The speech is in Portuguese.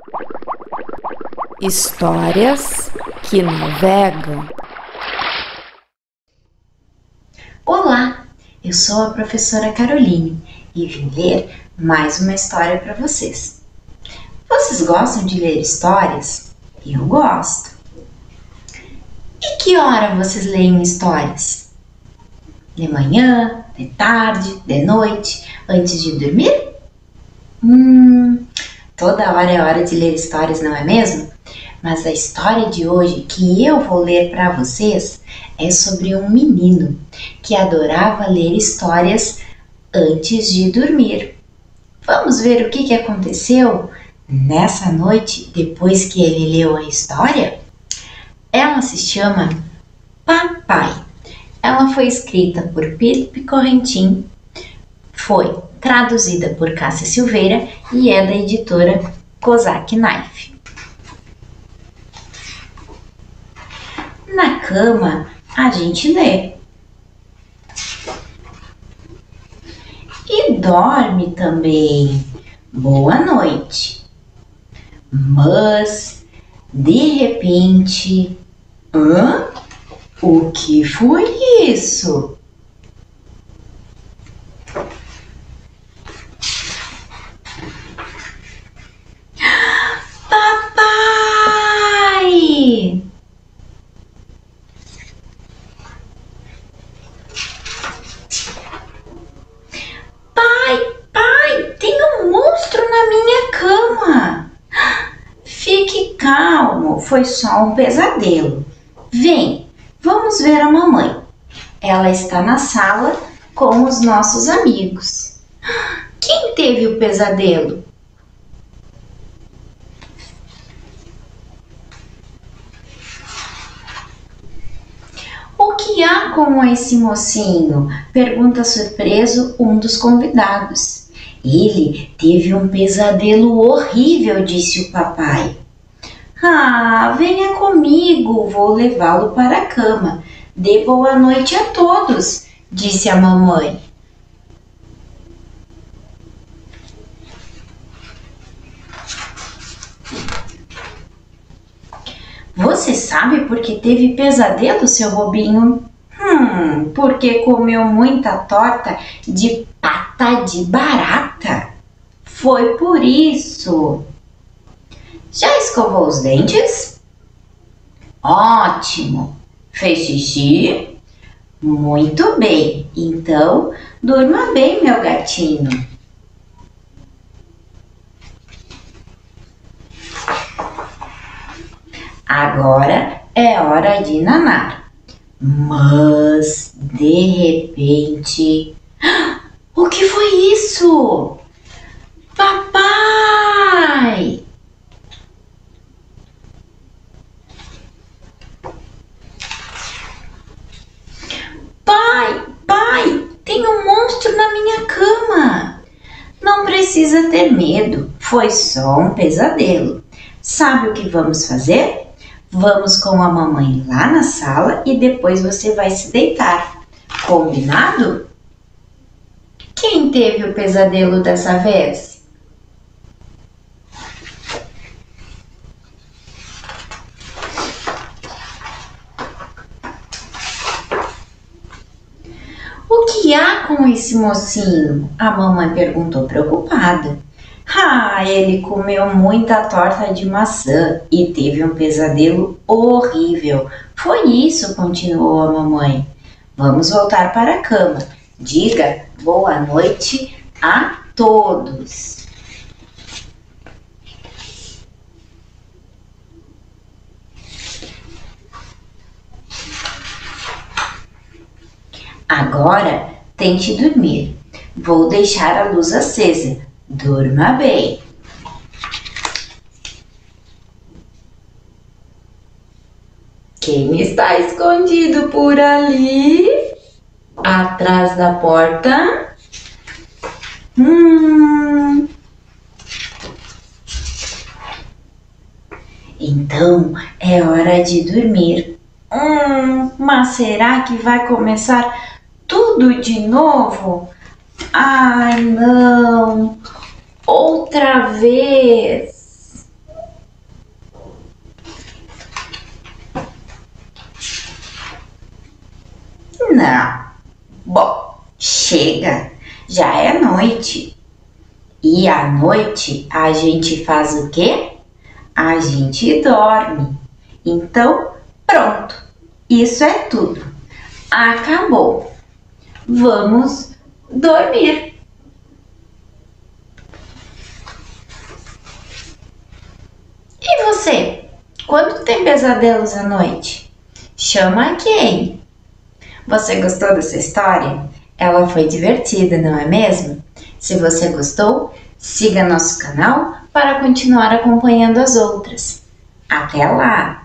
Histórias que navegam. Olá, eu sou a professora Caroline e vim ler mais uma história para vocês. Vocês gostam de ler histórias? Eu gosto. E que hora vocês leem histórias? De manhã, de tarde, de noite, antes de dormir? Toda hora é hora de ler histórias, não é mesmo? Mas a história de hoje que eu vou ler para vocês é sobre um menino que adorava ler histórias antes de dormir. Vamos ver o que aconteceu nessa noite depois que ele leu a história? Ela se chama Papai. Ela foi escrita por Felipe Correntin, foi traduzida por Cássia Silveira e é da editora Kozak Knife. Na cama, a gente lê. E dorme também. Boa noite. Mas, de repente... O que foi isso? Papai! Pai, tem um monstro na minha cama. Fique calmo, foi só um pesadelo. Vem, vamos ver a mamãe. Ela está na sala com os nossos amigos. Quem teve o pesadelo? O que há com esse mocinho? Pergunta surpreso um dos convidados. Ele teve um pesadelo horrível, disse o papai. Venha comigo, vou levá-lo para a cama. Dê boa noite a todos, disse a mamãe. Você sabe por que teve pesadelo, seu bobinho? Porque comeu muita torta de pata de barata. Foi por isso. Já escovou os dentes? Ótimo! Fez xixi? Muito bem! Então, durma bem, meu gatinho. Agora é hora de nanar. Mas, de repente... O que foi isso? Papai! Pai, tem um monstro na minha cama. Não precisa ter medo, foi só um pesadelo. Sabe o que vamos fazer? Vamos com a mamãe lá na sala e depois você vai se deitar. Combinado? Quem teve o pesadelo dessa vez? O que há com esse mocinho? A mamãe perguntou preocupada. Ele comeu muita torta de maçã e teve um pesadelo horrível. Foi isso, continuou a mamãe. Vamos voltar para a cama. Diga boa noite a todos. Agora tente dormir. Vou deixar a luz acesa. Durma bem. Quem está escondido por ali? Atrás da porta? Então é hora de dormir. Mas será que vai começar tudo de novo? Ai, não! Outra vez! Não. Bom, chega, já é noite. E à noite a gente faz o quê? A gente dorme. Então, pronto. Isso é tudo. Acabou. Vamos dormir. E você? Quando tem pesadelos à noite? Chama quem? Você gostou dessa história? Ela foi divertida, não é mesmo? Se você gostou, siga nosso canal para continuar acompanhando as outras. Até lá!